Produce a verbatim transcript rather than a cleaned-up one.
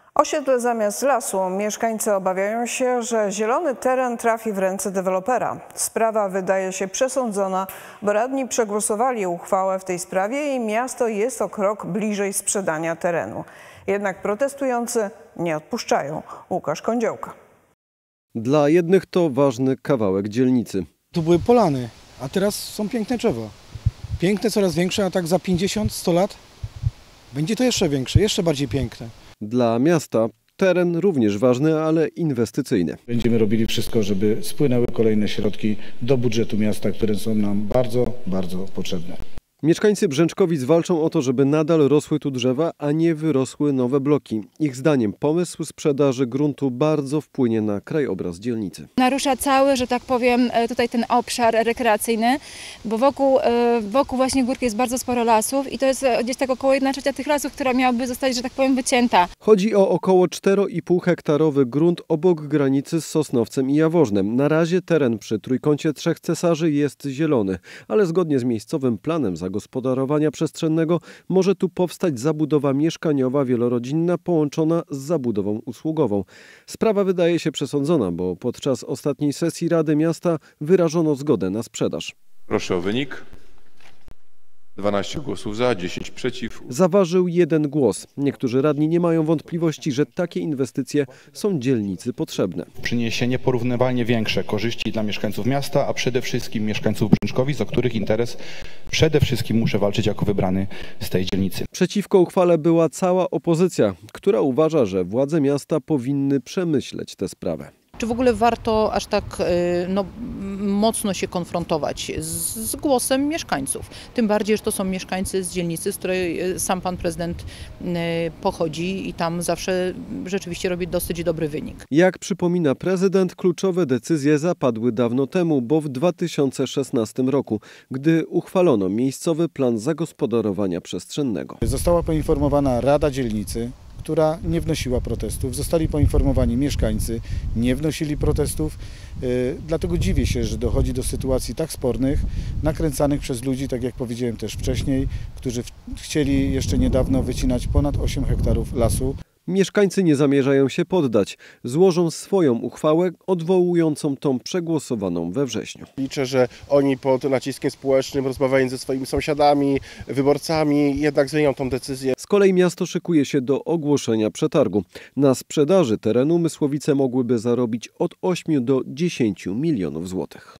Osiedle zamiast lasu. Mieszkańcy obawiają się, że zielony teren trafi w ręce dewelopera. Sprawa wydaje się przesądzona, bo radni przegłosowali uchwałę w tej sprawie i miasto jest o krok bliżej sprzedania terenu. Jednak protestujący nie odpuszczają. Łukasz Kądziołka. Dla jednych to ważny kawałek dzielnicy. Tu były polany, a teraz są piękne drzewa. Piękne, coraz większe, a tak za pięćdziesiąt sto lat będzie to jeszcze większe, jeszcze bardziej piękne. Dla miasta teren również ważny, ale inwestycyjny. Będziemy robili wszystko, żeby spłynęły kolejne środki do budżetu miasta, które są nam bardzo, bardzo potrzebne. Mieszkańcy Brzęczkowic walczą o to, żeby nadal rosły tu drzewa, a nie wyrosły nowe bloki. Ich zdaniem pomysł sprzedaży gruntu bardzo wpłynie na krajobraz dzielnicy. Narusza cały, że tak powiem, tutaj ten obszar rekreacyjny, bo wokół, wokół właśnie górki jest bardzo sporo lasów i to jest gdzieś tak około jedna trzecia tych lasów, która miałaby zostać, że tak powiem, wycięta. Chodzi o około cztery i pół hektarowy grunt obok granicy z Sosnowcem i Jaworznem. Na razie teren przy Trójkącie Trzech Cesarzy jest zielony, ale zgodnie z miejscowym planem zagospodarowania przestrzennego może tu powstać zabudowa mieszkaniowa wielorodzinna połączona z zabudową usługową. Sprawa wydaje się przesądzona, bo podczas ostatniej sesji Rady Miasta wyrażono zgodę na sprzedaż. Proszę o wynik. dwanaście głosów za, dziesięć przeciw. Zaważył jeden głos. Niektórzy radni nie mają wątpliwości, że takie inwestycje są dzielnicy potrzebne. Przyniesie nieporównywalnie większe korzyści dla mieszkańców miasta, a przede wszystkim mieszkańców Brzęczkowic, o których interes przede wszystkim muszę walczyć jako wybrany z tej dzielnicy. Przeciwko uchwale była cała opozycja, która uważa, że władze miasta powinny przemyśleć tę sprawę. Czy w ogóle warto aż tak no, mocno się konfrontować z, z głosem mieszkańców? Tym bardziej, że to są mieszkańcy z dzielnicy, z której sam pan prezydent pochodzi i tam zawsze rzeczywiście robi dosyć dobry wynik. Jak przypomina prezydent, kluczowe decyzje zapadły dawno temu, bo w dwa tysiące szesnastym roku, gdy uchwalono miejscowy plan zagospodarowania przestrzennego. Została poinformowana Rada Dzielnicy, która nie wnosiła protestów. Zostali poinformowani mieszkańcy, nie wnosili protestów. Yy, dlatego dziwię się, że dochodzi do sytuacji tak spornych, nakręcanych przez ludzi, tak jak powiedziałem też wcześniej, którzy w, chcieli jeszcze niedawno wycinać ponad osiem hektarów lasu. Mieszkańcy nie zamierzają się poddać. Złożą swoją uchwałę odwołującą tą przegłosowaną we wrześniu. Liczę, że oni pod naciskiem społecznym, rozmawiając ze swoimi sąsiadami, wyborcami, jednak zmienią tą decyzję. Z kolei miasto szykuje się do ogłoszenia przetargu. Na sprzedaży terenu Mysłowice mogłyby zarobić od ośmiu do dziesięciu milionów złotych.